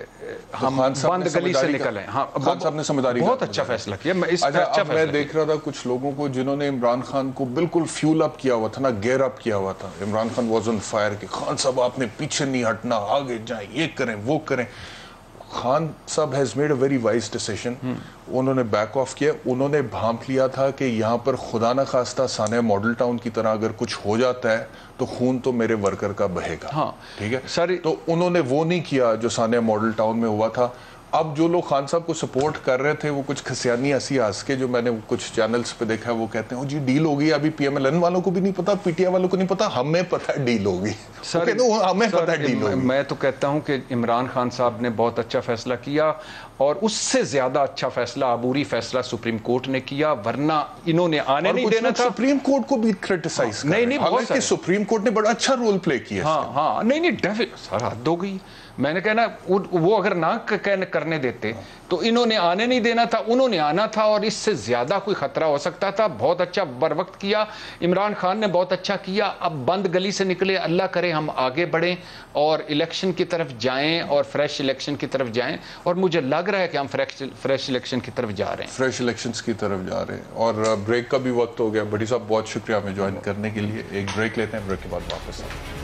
ہم بند گلی سے نکلیں. ہاں خان صاحب نے سمجھداری بہت اچھا فیصلہ کیا. میں دیکھ رہا تھا کچھ لوگوں کو جنہوں نے عمران خان کو بالکل فیول اپ کیا ہوا تھا نا, گیئر اپ کیا ہوا تھا. Imran Khan was on fire کہ خان صاحب آپ نے پیچھے نہیں ہٹنا, آگے جائیں, یہ کریں وہ کریں. خان صاحب has made a very wise decision. انہوں نے بیک آف کیا. انہوں نے بھانپ لیا تھا کہ یہاں پر خدا نہ خواستہ سانحہ ماڈل ٹاؤن کی طرح اگر کچھ ہو جاتا ہے تو خون تو میرے ورکر کا بہے گا. ہاں ٹھیک ہے, تو انہوں نے وہ نہیں کیا جو سانحہ ماڈل ٹاؤن میں ہوا تھا. اب جو لوگ خان صاحب کو سپورٹ کر رہے تھے وہ کچھ کھسیانی ہنسی ہنس کے, جو میں نے کچھ چینلز پہ دیکھا ہے, وہ کہتے ہیں جی ڈیل ہو گئی. ابھی پی ایم ایل این والوں کو بھی نہیں پتا, پی ٹی آئی والوں کو نہیں پتا, ہمیں پتا ڈیل ہوگی. ہمیں پتا ڈیل ہوگی. میں تو کہتا ہوں کہ عمران خان صاحب نے بہت اچھا فیصلہ کیا, اور اس سے زیادہ اچھا فیصلہ, عبوری فیصلہ سپریم کورٹ نے کیا, ورنہ انہوں نے آنے نہیں دینا تھا. سپریم کورٹ کو بھی کرٹیسائز نہیں نہیں, حالانکہ سپریم کورٹ نے بڑا اچھا رول پلے کیا. ہاں ہاں نہیں نہیں, سر حد ہو گئی. میں نے کہنا وہ اگر نہ کرنے دیتے تو انہوں نے آنے نہیں دینا تھا, انہوں نے آنا تھا, اور اس سے زیادہ کوئی خطرہ ہو سکتا تھا. بہت اچھا بر وقت کیا عمران خان نے, بہت اچھا کیا. اب بند گلی سے نکلے, اللہ کرے ہم آگے بڑھیں اور الیکشن کی طرف جائیں, اور فریش الیکشن کی طرف جائیں. اور مجھے لگ رہا ہے کہ ہم فریش فریش الیکشن کی طرف جا رہے ہیں, فریش الیکشنز کی طرف جا رہے ہیں. اور بریک کا بھی وقت ہو گیا. بھٹی صاحب بہت شکریہ ہمیں جوائن کرنے کے لیے. ایک بریک لیتے ہیں, بریک کے بعد واپس آتے ہیں.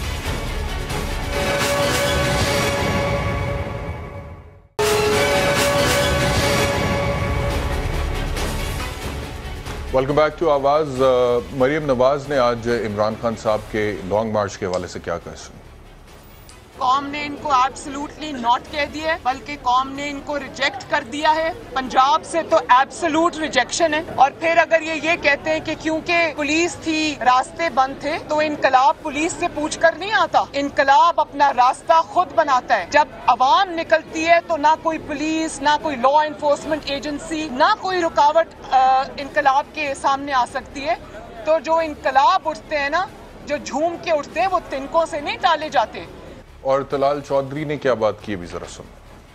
ویلکم بیک ٹو آواز. مریم نواز نے آج عمران خان صاحب کے لانگ مارچ کے حوالے سے کیا کہا سن؟ قوم نے ان کو ایبسلوٹلی ناٹ کہہ دیا ہے بلکہ قوم نے ان کو ریجیکٹ کر دیا ہے. پنجاب سے تو ایبسلوٹ ریجیکشن ہے. اور پھر اگر یہ یہ کہتے ہیں کہ کیونکہ پولیس تھی راستے بند تھے تو انقلاب پولیس سے پوچھ کر نہیں آتا. انقلاب اپنا راستہ خود بناتا ہے. جب عوام نکلتی ہے تو نہ کوئی پولیس نہ کوئی لا انفورسمنٹ ایجنسی نہ کوئی رکاوٹ انقلاب کے سامنے آ سکتی ہے. تو جو انقلاب اٹھتے ہیں نا, جو جھوم کے اٹھتے ہیں, وہ تنکوں سے نہیں ٹالے جاتے. اور طلال چودھری نے کیا بات کی ابھی ذرا سن.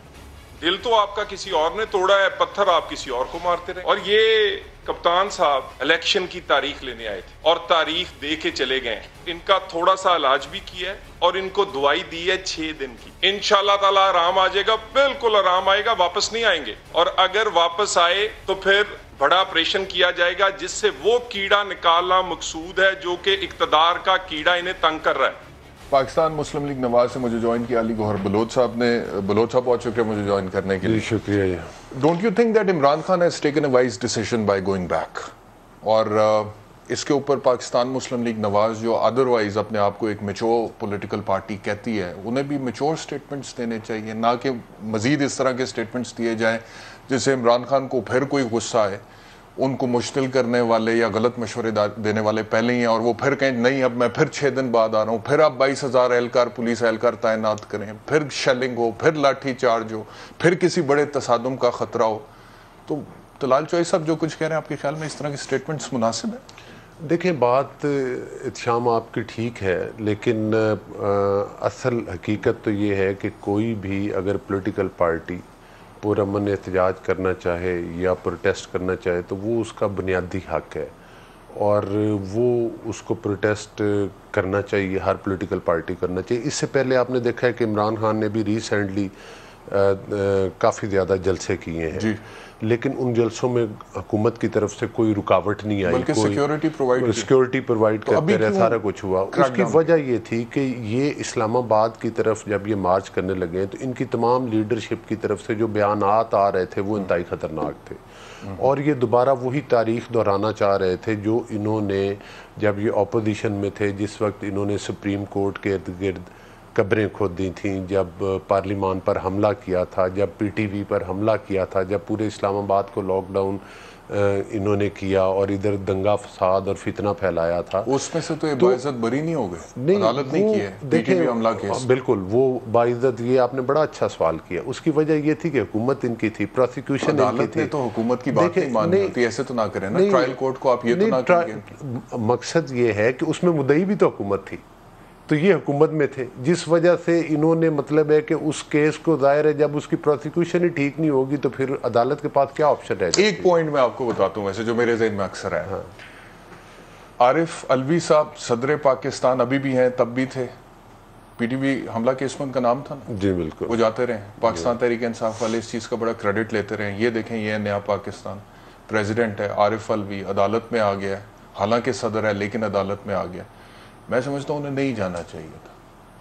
دل تو آپ کا کسی اور نے توڑا ہے, پتھر آپ کسی اور کو مارتے رہے. اور یہ کپتان صاحب الیکشن کی تاریخ لینے آئے تھے اور تاریخ دے کے چلے گئے. ان کا تھوڑا سا علاج بھی کیا ہے اور ان کو دوائی دی ہے چھ دن کی. انشاءاللہ تعالی آرام آ جائے گا, بالکل آرام آئے گا, واپس نہیں آئیں گے. اور اگر واپس آئے تو پھر بڑا آپریشن کیا جائے گا جس سے وہ کیڑا نکالنا مقصود ہے جو کہ اقتدار کا کیڑا انہیں تنگ کر رہا ہے. پاکستان مسلم لیگ نواز سے مجھے جوائن کیا علی گوہر بلوچ صاحب نے. بلوچ صاحب بہت شکریہ مجھے جوائن کرنے کے لیے. شکریہ. Don't you think that Imran Khan has taken a wise decision by going back? اور اس کے اوپر پاکستان مسلم لیگ نواز جو ادروائز اپنے آپ کو ایک میچور پولیٹیکل پارٹی کہتی ہے, انہیں بھی میچور سٹیٹمنٹس دینے چاہیے, نہ کہ مزید اس طرح کے سٹیٹمنٹس دیے جائیں جس سے عمران خان کو پھر کوئی غصہ آئے, ان کو مشتل کرنے والے یا غلط مشورے دینے والے پہلے ہی ہیں اور وہ پھر کہیں نہیں اب میں پھر چھ دن بعد آ رہا ہوں, پھر آپ بائیس ہزار اہلکار پولیس اہلکار تعینات کریں, پھر شیلنگ ہو, پھر لاٹھی چارج ہو, پھر کسی بڑے تصادم کا خطرہ ہو. تو طلال چوئی صاحب جو کچھ کہہ رہے ہیں آپ کے خیال میں اس طرح کے سٹیٹمنٹس مناسب ہیں؟ دیکھیں بات اتشام آپ کی ٹھیک ہے, لیکن اصل حقیقت تو یہ ہے کہ کوئی بھی اگر پولیٹیکل پارٹی پرامن احتجاج کرنا چاہے یا پروٹیسٹ کرنا چاہے تو وہ اس کا بنیادی حق ہے اور وہ اس کو پروٹیسٹ کرنا چاہیے, ہر پولیٹیکل پارٹی کرنا چاہیے. اس سے پہلے آپ نے دیکھا ہے کہ عمران خان نے بھی ریسنٹلی کافی زیادہ جلسے کیے ہیں, لیکن ان جلسوں میں حکومت کی طرف سے کوئی رکاوٹ نہیں آئی, بلکہ سیکیورٹی پرووائڈ سیکیورٹی پرووائڈ کرتے رہے, سارا کچھ ہوا. اس کی وجہ یہ تھی کہ یہ اسلام آباد کی طرف جب یہ مارچ کرنے لگے تو ان کی تمام لیڈرشپ کی طرف سے جو بیانات آ رہے تھے وہ انتہائی خطرناک تھے, اور یہ دوبارہ وہی تاریخ دہرانا چاہ رہے تھے جو انہوں نے جب یہ اپوزیشن میں تھے, جس وقت انہوں نے سپریم کورٹ کے ارد گرد قبریں کھود دی تھیں, جب پارلیمان پر حملہ کیا تھا, جب پی ٹی وی پر حملہ کیا تھا, جب پورے اسلام آباد کو لاک ڈاؤن انہوں نے کیا اور ادھر دنگا فساد اور فتنہ پھیلایا تھا. اس میں سے تو یہ باعزت بری نہیں ہو گئے, عدالت نہیں کی ہے پی ٹی وی حملہ کیس. بالکل وہ باعزت, یہ آپ نے بڑا اچھا سوال کیا. اس کی وجہ یہ تھی کہ حکومت ان کی تھی, پروسیکیوشن ان کی عدالت نے تو حکومت کی بات نہیں مانی ہوتی, ایسے تو نہ کریں نا, ٹرائل کورٹ کو آپ یہ تو نہ کہیں. مقصد یہ ہے کہ اس میں مدعی بھی تو حکومت تھی, تو یہ حکومت میں تھے, جس وجہ سے انہوں نے مطلب ہے کہ اس کیس کو ظاہر ہے جب اس کی پروسیکیوشن ہی ٹھیک نہیں ہوگی تو پھر عدالت کے پاس کیا آپشن رہ جاتی ہے. ایک پوائنٹ میں آپ کو بتاتا ہوں ویسے جو میرے ذہن میں اکثر ہے, عارف الوی صاحب صدر پاکستان ابھی بھی ہیں, تب بھی تھے. پی ٹی وی حملہ کیس میں ان کا نام تھا نا, جی بالکل, وہ جاتے رہے. پاکستان تحریک انصاف والے اس چیز کا بڑا کریڈٹ لیتے رہے. یہ دیکھیں یہ نیا پاکستان, پریزیڈنٹ ہے عارف الوی, عدالت میں آ گیا ہے, حالانکہ صدر ہے لیکن عدالت میں آ گیا. میں سمجھتا ہوں انہیں نہیں جانا چاہیے تھا.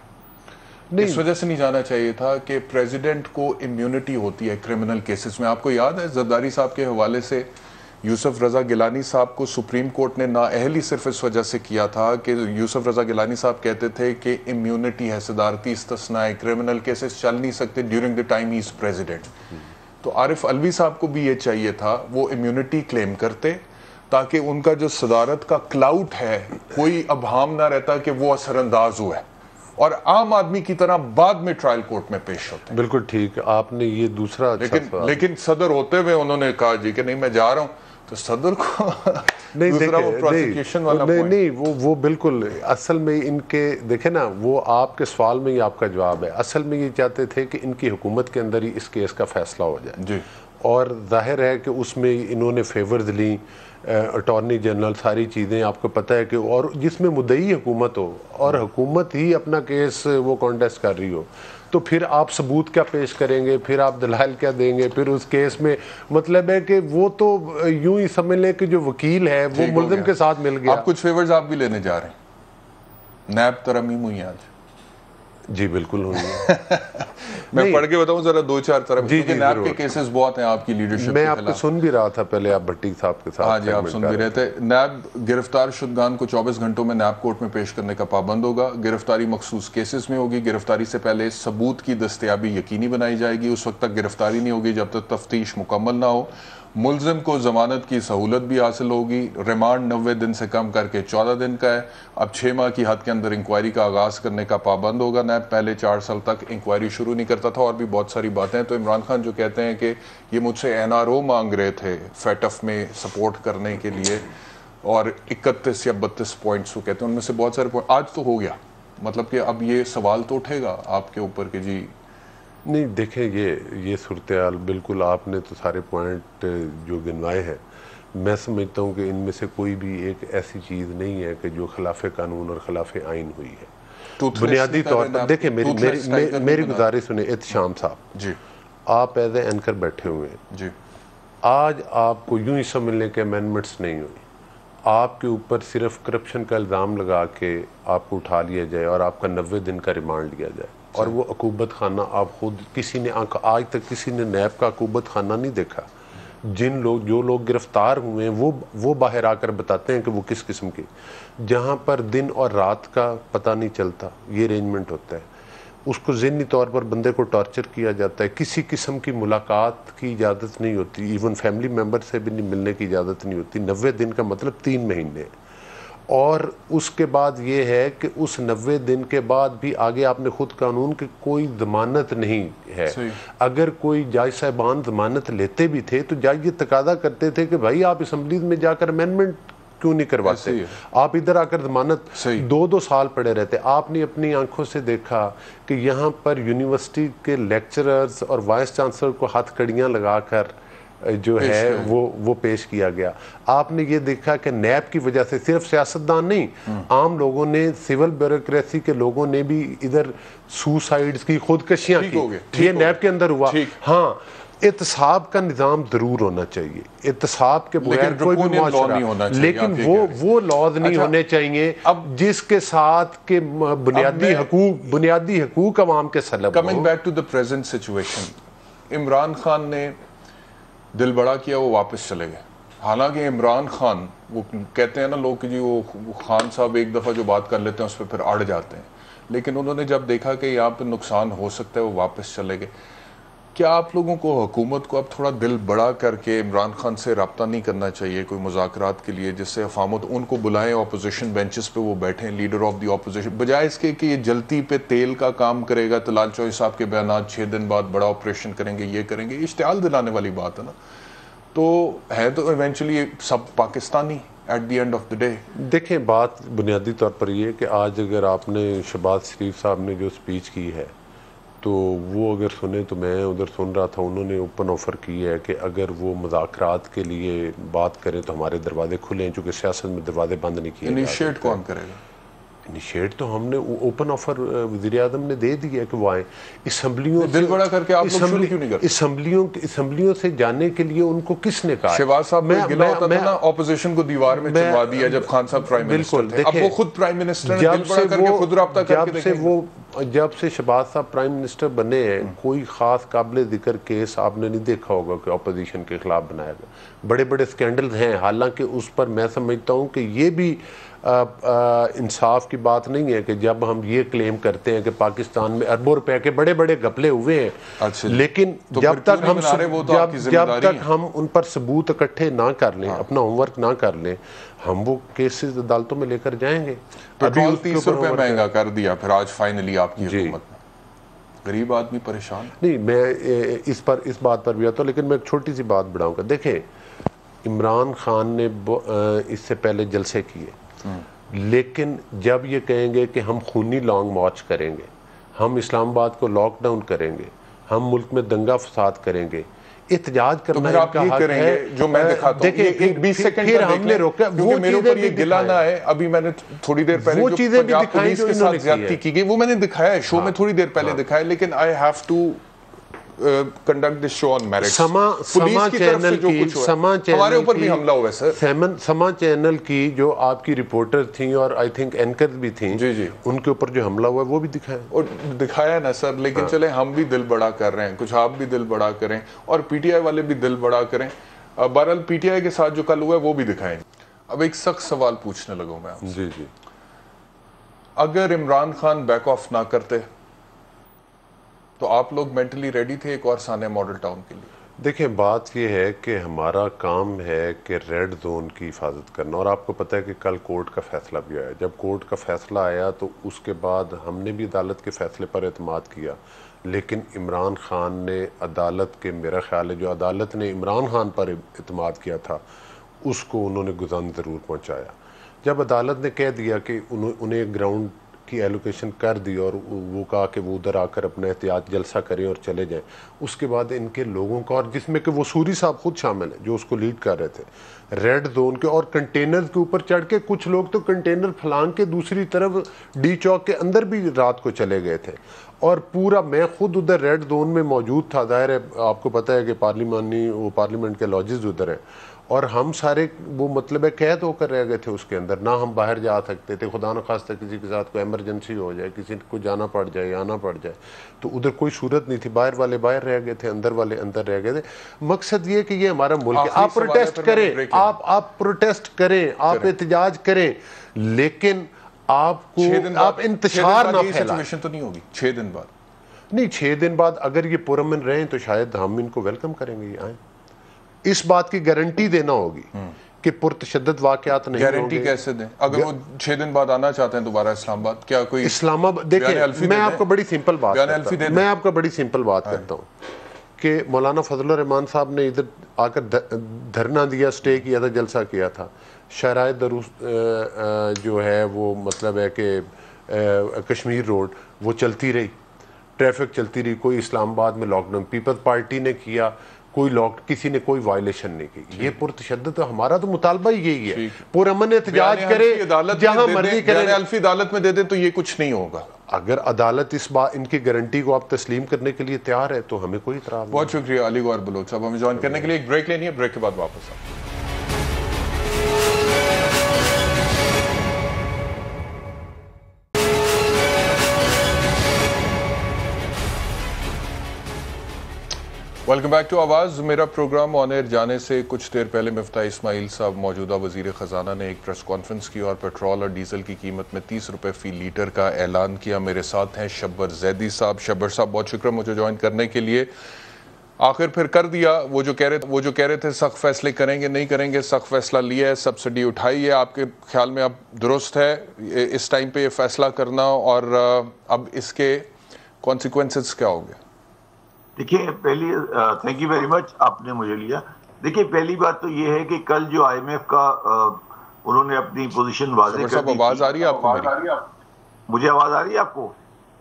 اس وجہ سے نہیں جانا چاہیے تھا کہ پریزیڈنٹ کو امیونٹی ہوتی ہے کرمنل کیسز میں. آپ کو یاد ہے زرداری صاحب کے حوالے سے یوسف رضا گیلانی صاحب کو سپریم کورٹ نے نااہل ہی صرف اس وجہ سے کیا تھا کہ یوسف رضا گیلانی صاحب کہتے تھے کہ امیونٹی ہے, صدارتی استثناء ہے, کرمنل کیسز چل نہیں سکتے during the time he is president. تو عارف الوی صاحب کو بھی یہ چاہیے تھا وہ امیونٹی کلیم کرتے تاکہ ان کا جو صدارت کا کلاؤٹ ہے کوئی ابہام نہ رہتا کہ وہ اثر انداز ہوا ہے اور عام آدمی کی طرح بعد میں ٹرائل کورٹ میں پیش ہوتے ہیں. بالکل ٹھیک, آپ نے یہ دوسرا لیکن لیکن صدر ہوتے ہوئے انہوں نے کہا جی کہ نہیں میں جا رہا ہوں, تو صدر کو نہیں دوسرا وہ پروسیکیوشن والا نہیں نہیں وہ وہ بالکل اصل میں ان کے دیکھیں نا, وہ آپ کے سوال میں ہی آپ کا جواب ہے. اصل میں یہ چاہتے تھے کہ ان کی حکومت کے اندر ہی اس کیس کا فیصلہ ہو جائے جی, اور ظاہر ہے کہ اس میں انہوں نے فیورز لیں, اٹارنی جنرل, ساری چیزیں آپ کو پتہ ہے کہ, اور جس میں مدعی حکومت ہو اور حکومت ہی اپنا کیس وہ کانٹیسٹ کر رہی ہو, تو پھر آپ ثبوت کیا پیش کریں گے, پھر آپ دلائل کیا دیں گے, پھر اس کیس میں مطلب ہے کہ وہ تو یوں ہی سمجھ لیں کہ جو وکیل ہے وہ ملزم کے ساتھ مل گیا. آپ کچھ فیورز آپ بھی لینے جا رہے ہیں, نیب ترمیم ہوئی آج. جی بالکل ہوئی ہے. میں پڑھ کے بتاؤں ذرا دو چار طرف، کیونکہ نیب کے کیسز بہت ہیں آپ کی لیڈرشپ، میں آپ کو سن بھی رہا تھا پہلے آپ بھٹی صاحب کے ساتھ. ہاں جی آپ سن بھی رہے تھے. نیب گرفتار شدگان کو چوبیس گھنٹوں میں نیب کورٹ میں پیش کرنے کا پابند ہوگا. گرفتاری مخصوص کیسز میں ہوگی. گرفتاری سے پہلے ثبوت کی دستیابی یقینی بنائی جائے گی. اس وقت تک گرفتاری نہیں ہوگی جب تک تفتیش مکمل نہ ہو. ملزم کو ضمانت کی سہولت بھی حاصل ہوگی. ریمانڈ نوے دن سے کم کر کے چودہ دن کا ہے. اب چھ ماہ کی حد کے اندر انکوائری کا آغاز کرنے کا پابند ہوگا. نیب پہلے چار سال تک انکوائری شروع نہیں کرتا تھا. اور بھی بہت ساری باتیں. تو عمران خان جو کہتے ہیں کہ یہ مجھ سے این آر او مانگ رہے تھے فیٹف میں سپورٹ کرنے کے لیے، اور اکتیس یا بتیس پوائنٹس وہ کہتے ہیں، ان میں سے بہت سارے پوائنٹ آج تو ہو گیا. مطلب کہ اب یہ سوال تو اٹھے گا آپ کے اوپر کہ جی نہیں دیکھیں یہ یہ صورتحال بالکل آپ نے تو سارے پوائنٹ جو گنوائے ہیں، میں سمجھتا ہوں کہ ان میں سے کوئی بھی ایک ایسی چیز نہیں ہے کہ جو خلاف قانون اور خلاف آئین ہوئی ہے. بنیادی طور پر دیکھیں میری میری میری گزارش سنیں. احتشام صاحب جی آپ ایز اے اینکر بیٹھے ہوئے ہیں جی، آج آپ کو یوں ہی سمجھ لیں کہ امینڈمنٹس نہیں ہوئی، آپ کے اوپر صرف کرپشن کا الزام لگا کے آپ کو اٹھا لیا جائے اور آپ کا نوے دن کا ریمانڈ لیا جائے، اور وہ عقوبت خانہ آپ خود کسی نے آج تک کسی نے نیب کا عقوبت خانہ نہیں دیکھا. جن لوگ جو لوگ گرفتار ہوئے ہیں وہ وہ باہر آ کر بتاتے ہیں کہ وہ کس قسم کے، جہاں پر دن اور رات کا پتہ نہیں چلتا یہ ارینجمنٹ ہوتا ہے. اس کو ذہنی طور پر بندے کو ٹارچر کیا جاتا ہے. کسی قسم کی ملاقات کی اجازت نہیں ہوتی، ایون فیملی ممبر سے بھی نہیں ملنے کی اجازت نہیں ہوتی. نوے دن کا مطلب تین مہینے. اور اس کے بعد یہ ہے کہ اس نوے دن کے بعد بھی آگے آپ نے خود قانون کی کوئی ضمانت نہیں ہے. اگر کوئی جج صاحبان ضمانت لیتے بھی تھے تو جج یہ تقاضا کرتے تھے کہ بھائی آپ اسمبلی میں جا کر امینڈمنٹ کیوں نہیں کرواتے، آپ ادھر آ کر ضمانت دو دو سال پڑے رہتے. آپ نے اپنی آنکھوں سے دیکھا کہ یہاں پر یونیورسٹی کے لیکچررز اور وائس چانسلر کو ہاتھ کڑیاں لگا کر جو ہے وہ وہ پیش کیا گیا. آپ نے یہ دیکھا کہ نیب کی وجہ سے صرف سیاستدان نہیں، عام لوگوں نے، سول بیوروکریسی کے لوگوں نے بھی ادھر سوسائڈز کی، خودکشیاں کی. یہ نیب کے اندر ہوا. ہاں احتساب کا نظام ضرور ہونا چاہیے، احتساب کے بغیر کوئی بھی معاشرہ، لیکن وہ وہ لاز نہیں ہونے چاہیے اب جس کے ساتھ کہ بنیادی حقوق بنیادی حقوق عوام کے سلب ہو. Coming back to the present situation, Imran Khan نے دل بڑا کیا، وہ واپس چلے گئے. حالانکہ عمران خان، وہ کہتے ہیں نا لوگ کہ جی وہ خان صاحب ایک دفعہ جو بات کر لیتے ہیں اس پہ پھر اڑ جاتے ہیں، لیکن انہوں نے جب دیکھا کہ یہاں پہ نقصان ہو سکتا ہے وہ واپس چلے گئے. کیا آپ لوگوں کو حکومت کو اب تھوڑا دل بڑا کر کے عمران خان سے رابطہ نہیں کرنا چاہیے کوئی مذاکرات کے لیے، جس سے افامت ان کو بلائیں، اپوزیشن بینچز پہ وہ بیٹھیں، لیڈر آف دی اپوزیشن، بجائے اس کے کہ یہ جلتی پہ تیل کا کام کرے گا. طلال چوہی صاحب کے بیانات چھ دن بعد بڑا آپریشن کریں گے، یہ کریں گے، یہ اشتعال دلانے والی بات ہے نا. تو ہے تو ایونچولی سب Pakistani at the end of the day. دیکھیں بات بنیادی طور پر یہ کہ آج اگر آپ نے شہباز شریف صاحب نے جو سپیچ کی ہے تو وہ اگر سنیں، تو میں ادھر سن رہا تھا، انہوں نے اوپن آفر کی ہے کہ اگر وہ مذاکرات کے لیے بات کریں تو ہمارے دروازے کھلے ہیں، چونکہ سیاست میں دروازے بند نہیں کیے. انیشیٹ کون کرے گا؟ انیشیٹ تو ہم نے اوپن آفر وزیر اعظم نے دے دی ہے کہ وہ آئیں. اسمبلیوں دل بڑا کر کے آپ لوگ شروع کیوں نہیں کرتے؟ اسمبلیوں اسمبلیوں سے جانے کے لیے ان کو کس نے کہا؟ شہباز صاحب میں گلا ہوتا تھا نا اپوزیشن کو دیوار میں چلوا دیا جب خان صاحب پرائم منسٹر تھے. اب وہ خود پرائم منسٹر نے دل بڑا کر کے خود رابطہ کر کے دیکھیں. وہ جب سے شہباز صاحب پرائم منسٹر بنے ہیں کوئی خاص قابل ذکر کیس آپ نے نہیں دیکھا ہوگا کہ اپوزیشن کے خلاف بنایا گیا. بڑے بڑے سکینڈلز ہیں، حالانکہ اس پر میں سمجھتا ہوں کہ یہ بھی انصاف کی بات نہیں ہے کہ جب ہم یہ کلیم کرتے ہیں کہ پاکستان میں اربوں روپے کے بڑے بڑے گھپلے ہوئے ہیں، لیکن جب تک ہم جب تک ہم ان پر ثبوت اکٹھے نہ کر لیں، اپنا ہوم ورک نہ کر لیں، ہم وہ کیسز عدالتوں میں لے کر جائیں گے. پیٹرول تیس روپے مہنگا کر دیا پھر آج فائنلی آپ کی حکومت میں، غریب آدمی پریشان. نہیں میں اس پر اس بات پر بھی آتا ہوں، لیکن میں ایک چھوٹی سی بات بڑھاؤں گا. دیکھیں عمران خان نے اس سے پہلے جلسے کیے، لیکن جب یہ کہیں گے کہ ہم خونی لانگ مارچ کریں گے، ہم اسلام آباد کو لاک ڈاؤن کریں گے، ہم ملک میں دنگا فساد کریں گے، احتجاج کرنا ان کا حق ہے. جو میں دکھاتا ہوں ایک بیس سیکنڈ پھر ہم نے روکا، وہ میرے اوپر یہ گلا نہ ہے. ابھی میں نے تھوڑی دیر پہلے وہ چیزیں بھی دکھائیں جو انہوں نے زیادتی کی گئی وہ میں نے دکھایا ہے شو میں تھوڑی دیر پہلے دکھایا، لیکن I have to conduct this show on merit. समा समा चैनल की समा हमारे ऊपर भी हमला हुआ है सर. समा समा चैनल की जो आपकी रिपोर्टर थी और आई थिंक एंकर भी थी, जी जी, उनके ऊपर जो हमला हुआ है वो भी दिखाया और दिखाया ना सर. लेकिन हाँ. चले हम भी दिल बड़ा कर रहे हैं, कुछ आप भी दिल बड़ा करें और पीटीआई वाले भी दिल बड़ा करें. बहरहाल पीटीआई के साथ जो कल हुआ है वो भी दिखाएं. अब एक सख्त सवाल पूछने लगा मैं आपसे. जी जी, अगर इमरान खान बैक ऑफ ना करते तो आप लोग मेंटली रेडी थे एक और सानिया मॉडल टाउन के लिए? देखिए, बात यह है कि हमारा काम है कि रेड जोन की हिफाजत करना, और आपको पता है कि कल कोर्ट का फैसला भी आया. जब कोर्ट का फैसला आया तो उसके बाद हमने भी अदालत के फैसले पर एतमाद किया, लेकिन इमरान खान ने अदालत के, मेरा ख्याल है जो अदालत ने इमरान खान पर एतमाद किया था उसको उन्होंने गुज़ान ज़रूर पहुँचाया. जब अदालत ने कह दिया कि उन्हें ग्राउंड की एलोकेशन कर दी और वो कहा कि वो उधर आकर अपना एहतियात जलसा करें और चले जाएं, उसके बाद इनके लोगों का, और जिसमें कि वो सूरी साहब खुद शामिल हैं जो उसको लीड कर रहे थे, रेड जोन के और कंटेनर के ऊपर चढ़ के, कुछ लोग तो कंटेनर फलांग के दूसरी तरफ डी चौक के अंदर भी रात को चले गए थे. और पूरा, मैं खुद उधर रेड जोन में मौजूद था. जाहिर है आपको पता है कि पार्लिमानी वो पार्लियामेंट के लॉजेस उधर हैं, और हम सारे वो मतलब है कैद होकर रह गए थे उसके अंदर, ना हम बाहर जा सकते थे. खुदा न खास्ता किसी के साथ कोई एमरजेंसी हो जाए, किसी को जाना पड़ जाए, आना पड़ जाए, तो उधर कोई सूरत नहीं थी. बाहर वाले बाहर रह गए थे, अंदर वाले अंदर रह गए थे. मकसद ये कि ये हमारा मुल्क है. आप प्रोटेस्ट करें, आप आप प्रोटेस्ट करें, आप एहतजाज करें, लेकिन आपको आप इंतशार ना फैलाएं. तो नहीं होगी छह दिन बाद? नहीं, छह दिन बाद अगर ये पुरअमन रहें तो शायद हम इनको वेलकम करेंगे, ये आए. इस बात की गारंटी देना होगी कि पुरतशद्दद वाकयात नहीं होंगे. गारंटी कैसे दें? अगर वो छह दिन बाद आना चाहते हैं दोबारा इस्लामाबाद, क्या कोई इस्लामाबाद? देखिए, मैं आपको बड़ी सिंपल बात करता हूं मैं आपको बड़ी सिंपल बात करता हूँ कि मौलाना फजल रहमान साहब ने इधर आकर धरना दिया, स्टे किया था, जलसा किया था. शराय दुरुस्त जो है वो मतलब है कि कश्मीर रोड वो चलती रही, ट्रैफिक चलती रही, कोई इस्लामाबाद में लॉकडाउन पीपल्स पार्टी ने किया, कोई लॉक किसी ने कोई वायलेशन नहीं की. ये पुरतशद्दद, तो हमारा तो मुतालबा ही यही है, पुरअमन एहतजाज करे, जहां मर्जी करे. अल्फी अदालत में दे दे तो ये कुछ नहीं होगा. अगर अदालत इस बात, इनकी गारंटी को आप तस्लीम करने के लिए तैयार है तो हमें कोई इतराज नहीं. बहुत शुक्रिया अली गौहर बलोच साहब हमें ज्वाइन करने के लिए. एक ब्रेक लेनी है, ब्रेक के बाद वापस आ. वेलकम बैक टू आवाज़. मेरा प्रोग्राम ऑन एयर जाने से कुछ देर पहले मिफ्ता इस्माइल साहब, मौजूदा वजीर ख़जाना, ने एक प्रेस कॉन्फ्रेंस की और पेट्रोल और डीजल की कीमत में तीस रुपये फ़ी लीटर का ऐलान किया. मेरे साथ हैं शब्बर जैदी साहब. शब्बर साहब बहुत शुक्रिया मुझे ज्वाइन करने के लिए. आखिर फिर कर दिया वो जो कह रहे वो जो कह रहे थे सख्त फैसले करेंगे नहीं करेंगे, सख्त फैसला लिया है, सब्सिडी उठाई है. आपके ख्याल में अब दुरुस्त है इस टाइम पे ये फैसला करना, और अब इसके कॉन्सिक्वेंसेस क्या होंगे? देखिए, पहली थैंक यू वेरी मच, आपने मुझे लिया. देखिए, पहली बात तो ये है कि कल जो आईएमएफ का आ, उन्होंने अपनी पोजीशन वाज़ेह कर दी. आवाज आ रही है आपको मेरी? मुझे आवाज आ रही है आपको?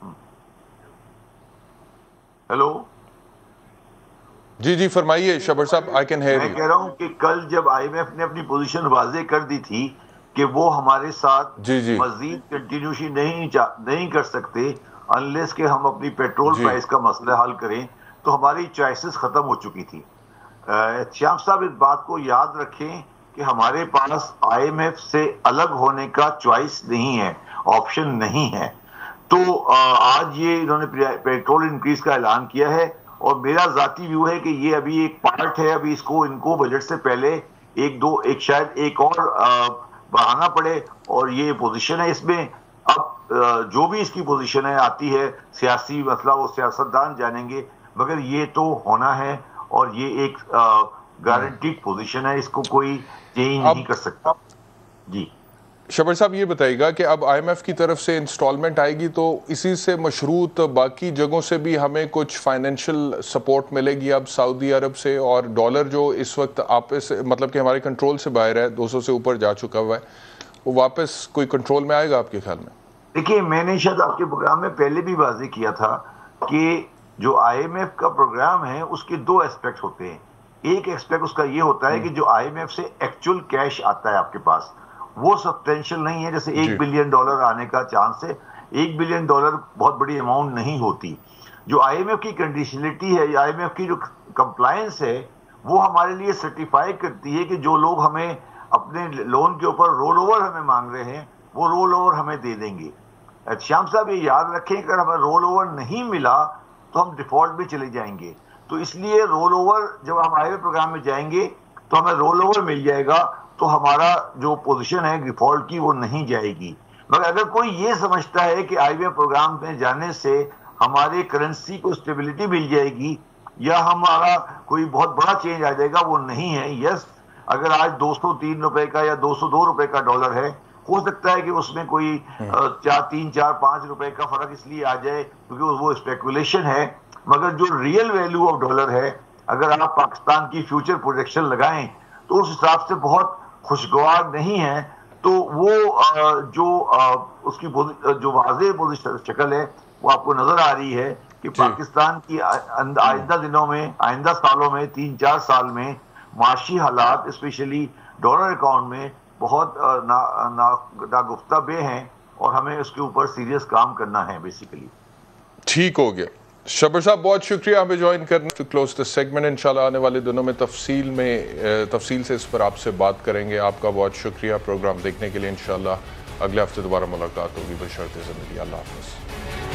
हेलो जी जी फरमाइए शब्बर साहब, आई कैन हियर यू. मैं कह रहा हूँ कि कल जब आईएमएफ ने अपनी पोजीशन वाज़ेह कर दी थी कि वो हमारे साथ मजीद कंटिन्यूशी नहीं नहीं कर सकते अनलेस के हम अपनी पेट्रोल प्राइस का मसला हल करें, तो हमारी चॉइसेस खत्म हो चुकी थी. श्याम साहब इस बात को याद रखें कि हमारे पास आईएमएफ से अलग होने का चॉइस नहीं है, ऑप्शन नहीं है. तो आज ये इन्होंने पेट्रोल इंक्रीज का ऐलान किया है, और मेरा जाती व्यू है कि ये अभी एक पार्ट है. अभी इसको इनको बजट से पहले एक दो एक शायद एक और बढ़ाना पड़े, और ये पोजीशन है इसमें. अब जो भी इसकी पोजीशन है आती है, सियासी मसला वो सियासतदान जानेंगे, मगर ये तो होना है, और ये एक गारंटीड पोजीशन है, इसको कोई चेंज नहीं कर सकता. जी शब्बर साहब, ये बताइएगा कि अब आईएमएफ की तरफ से इंस्टॉलमेंट आएगी तो इसी से मशरूत बाकी जगहों से भी हमें कुछ फाइनेंशियल सपोर्ट मिलेगी अब सऊदी अरब से, और डॉलर जो इस वक्त आपस मतलब कि हमारे कंट्रोल से बाहर है, दो सौ से ऊपर जा चुका हुआ है, वो वापस कोई कंट्रोल में आएगा आपके ख्याल में? देखिए, मैंने शायद आपके प्रोग्राम में पहले भी वाज़ेह किया था कि जो आईएमएफ का प्रोग्राम है उसके दो एस्पेक्ट होते हैं. एक एस्पेक्ट उसका ये होता है कि जो आईएमएफ से एक्चुअल कैश आता है आपके पास, वो सब्सटेंशियल नहीं है. जैसे एक बिलियन डॉलर आने का चांस है, एक बिलियन डॉलर बहुत बड़ी अमाउंट नहीं होती. جو آئی ایم ایف کی کنڈیشنلٹی ہے یا آئی ایم ایف کی جو کمپلائنس ہے وہ ہمارے لیے سرٹیفائی کرتی ہے کہ جو لوگ ہمیں اپنے لون کے اوپر رول اوور ہمیں مانگ رہے ہیں وہ رول اوور ہمیں دے دیں گے. شیام صاحب یہ یاد رکھیں کہ اگر ہمیں رول اوور نہیں ملا تو ہم ڈیفالٹ میں چلے جائیں گے. تو اس لیے رول اوور جب ہم آئی وے پروگرام میں جائیں گے تو ہمیں رول اوور مل جائے گا تو ہمارا جو پوزیشن ہے ڈیفالٹ کی وہ نہیں جائے گی. مگر اگر کوئی یہ سمجھتا ہے کہ آئی وے پروگرام میں جانے سے ہمارے کرنسی کو اسٹیبلٹی مل جائے گی یا ہمارا کوئی بہت بڑا چینج آ جائے گا, وہ نہیں ہے. یس, اگر آج دو سو تین روپے کا یا دو سو دو روپے کا ڈالر ہے, ہو سکتا ہے کہ اس میں کوئی چار تین چار پانچ روپے کا فرق اس لیے آ جائے کیونکہ وہ اسپیکولیشن ہے. مگر جو ریئل ویلیو آف ڈالر ہے, اگر آپ پاکستان کی فیوچر پروجیکشن لگائیں تو اس حساب سے بہت خوشگوار نہیں ہے. تو وہ جو اس کی جو واضح شکل ہے وہ آپ کو نظر آ رہی ہے کہ پاکستان کی آئندہ دنوں میں, آئندہ سالوں میں, تین چار سال میں معاشی حالات اسپیشلی ڈالر اکاؤنٹ میں بہت ناگفتہ بے ہیں اور ہمیں اس کے اوپر سیریس کام کرنا ہے بیسیکلی. ٹھیک ہو گیا. شبر صاحب بہت شکریہ ہمیں جوائن کرنے. ٹو کلوز دا سیگمنٹ, انشاءاللہ آنے والے دنوں میں تفصیل میں تفصیل سے اس پر آپ سے بات کریں گے. آپ کا بہت شکریہ پروگرام دیکھنے کے لیے. انشاءاللہ اگلے ہفتے دوبارہ ملاقات ہوگی بشرط زندگی. اللہ حافظ.